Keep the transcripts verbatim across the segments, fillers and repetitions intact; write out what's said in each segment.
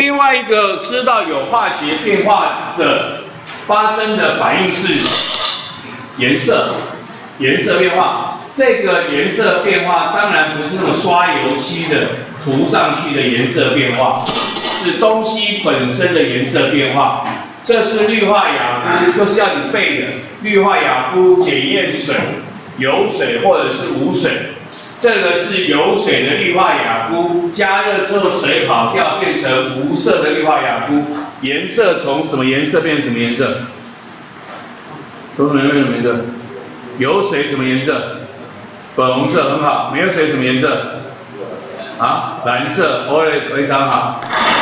另外一个知道有化学变化的发生的反应是颜色，颜色变化。这个颜色变化当然不是那种刷油漆的涂上去的颜色变化，是东西本身的颜色变化。这是氯化亚钴，就是要你背的氯化亚钴检验水，有水或者是无水。这个是有水的氯化亚钴，加热之后水跑掉变成无色的氯化亚钴，颜色从什么颜色变成什么颜色？从什么颜色变成什么颜色？有水什么颜色？粉红色很好，没有水什么颜色？啊，蓝色 ，orange 非常好。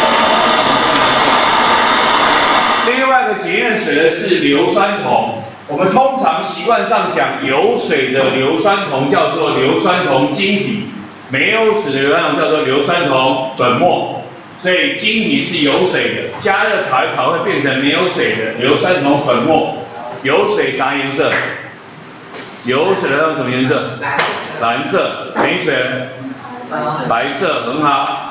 另外一个检验水的是硫酸铜，我们通常习惯上讲有水的硫酸铜叫做硫酸铜晶体，没有水的硫酸铜叫做硫酸铜粉末。所以晶体是有水的，加热烤一烤会变成没有水的硫酸铜粉末。有水啥颜色？有水的要什么颜色？蓝色。没水，白色，很好。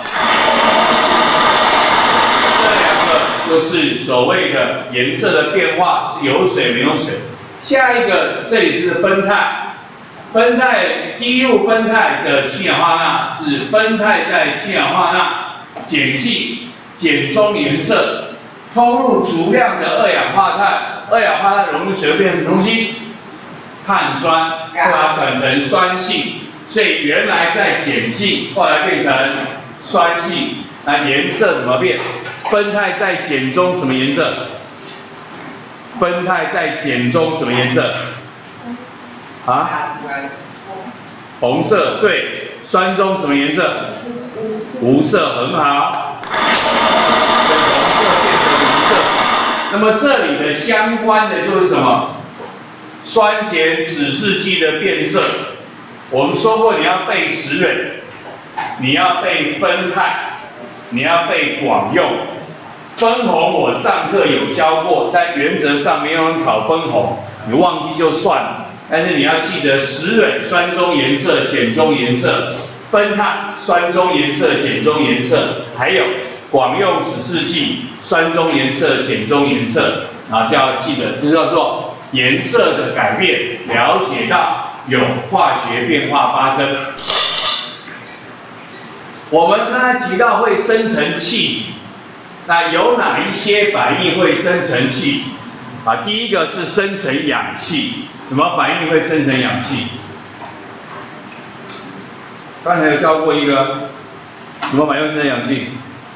这两个就是所谓的颜色的变化，是有水没有水。下一个，这里是分态，分态滴入分态的氢氧化钠是分态在氢氧化钠碱性碱中颜色，通入足量的二氧化碳，二氧化碳溶于水会变成什么东西？碳酸，会把它转成酸性，所以原来在碱性，后来变成酸性。那颜色怎么变？分态在碱中什么颜色？分态在碱中什么颜色？啊？红色，对。酸中什么颜色？无色，很好。从红色变成无色。那么这里的相关的就是什么？酸碱指示剂的变色。我们说过你要背石蕊，你要背分态，你要背广用。分红我上课有教过，但原则上没有人考分红，你忘记就算了。但是你要记得石蕊酸中颜色、碱中颜色，分态酸中颜色、碱中颜色，还有广用指示剂酸中颜色、碱中颜色，啊，就要记得，这叫做颜色的改变，了解到有化学变化发生。我们刚才提到会生成气体，那有哪一些反应会生成气体？啊，第一个是生成氧气，什么反应会生成氧气？刚才有教过一个，什么反应会生成氧气？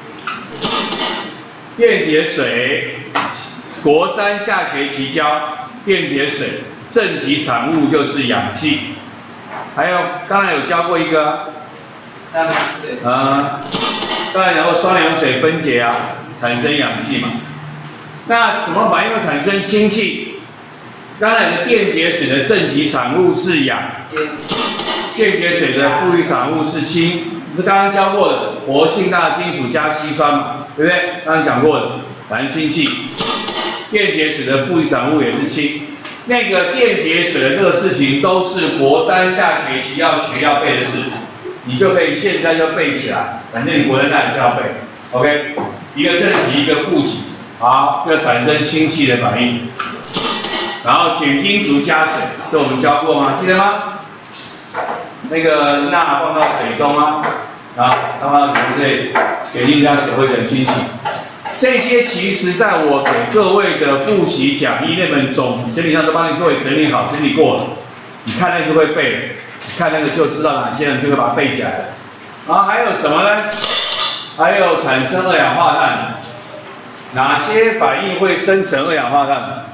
电解水，国三下学期教电解水，正极产物就是氧气。还有刚才有教过一个， 三氧水。 啊，刚才讲过双氧水分解啊，产生氧气嘛。那什么反应会产生氢气？刚才的电解水的正极产物是氧，电解水的负极产物是氢，是刚刚教过的活性大的金属加稀酸嘛，对不对？刚刚讲过的，反正氢气。电解水的负极产物也是氢。那个电解水的这个事情都是国三下学期要学要背的事，你就可以现在就背起来，反正你国三那也是要背 ，OK？ 一个正极，一个负极。好，就产生氢气的反应，然后碱金属加水，这我们教过吗？记得吗？那个钠放到水中啊，啊，放到你们这里，碱金加水会成氢气。这些其实在我给各位的复习讲义那本总整理上都帮你各位整理好、整理过了，你看那就会背了，你看那个就知道哪些人就会把它背起来了。然后还有什么呢？还有产生二氧化碳。哪些反应会生成二氧化碳？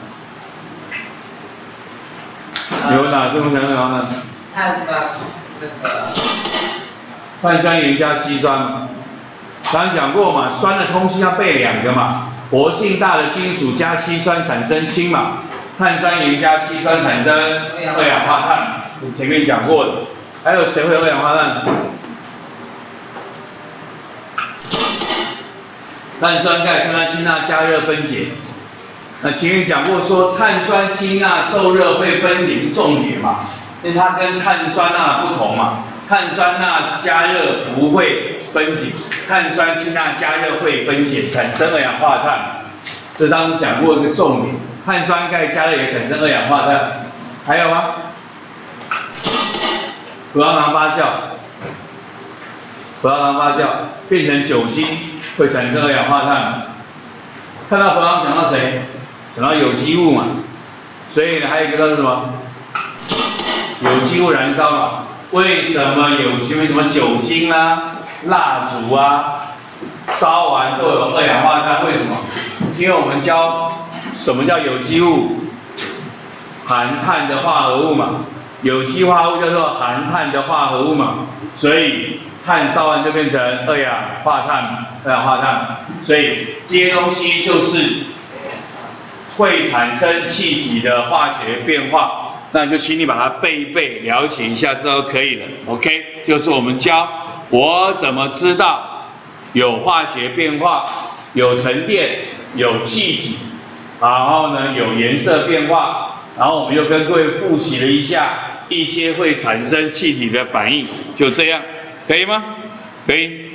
有哪些会生成二氧化碳？ 碳酸，那个碳酸盐加稀酸嘛，刚刚讲过嘛，酸的东西要背两个嘛，活性大的金属加稀酸产生氢嘛，碳酸盐加稀酸产生二氧化碳嘛，你前面讲过的。还有谁会有二氧化碳？碳酸钙、碳酸氢钠加热分解。那前面讲过说，碳酸氢钠受热会分解是重点嘛，因为它跟碳酸钠不同嘛。 碳酸钠加热不会分解，碳酸氢钠加热会分解，产生二氧化碳。这当中讲过一个重点，碳酸钙加热也产生二氧化碳。还有吗？葡萄糖发酵，葡萄糖发酵变成酒精会产生二氧化碳。看到葡萄糖想到谁？想到有机物嘛。所以呢，还有一个叫什么？有机物燃烧嘛。为什么有机物什么酒精啊、蜡烛啊，烧完都有二氧化碳？为什么？因为我们教什么叫有机物，含碳的化合物嘛。有机化合物叫做含碳的化合物嘛，所以碳烧完就变成二氧化碳，二氧化碳。所以这些东西就是会产生气体的化学变化，那就请你把它背一背，了解一下，这都可以了。OK， 就是我们教我怎么知道有化学变化，有沉淀，有气体，然后呢有颜色变化，然后我们又跟各位复习了一下一些会产生气体的反应，就这样，可以吗？可以。